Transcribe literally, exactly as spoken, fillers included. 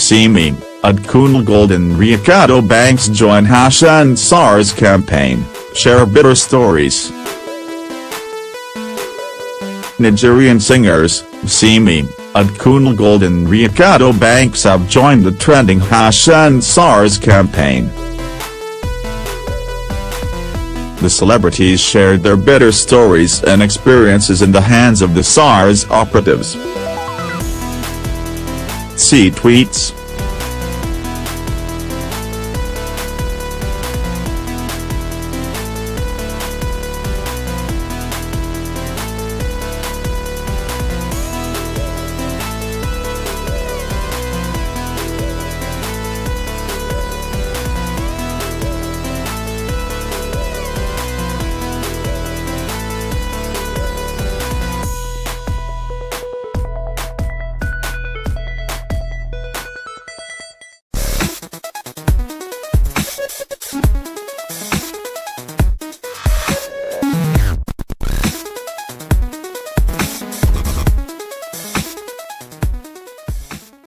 Simi, Adekunle Gold Reekado Banks join Hash and SARS campaign, share bitter stories. Nigerian singers, Simi, Adekunle Gold Reekado Banks have joined the trending Hash and SARS campaign. The celebrities shared their bitter stories and experiences in the hands of the SARS operatives. See tweets.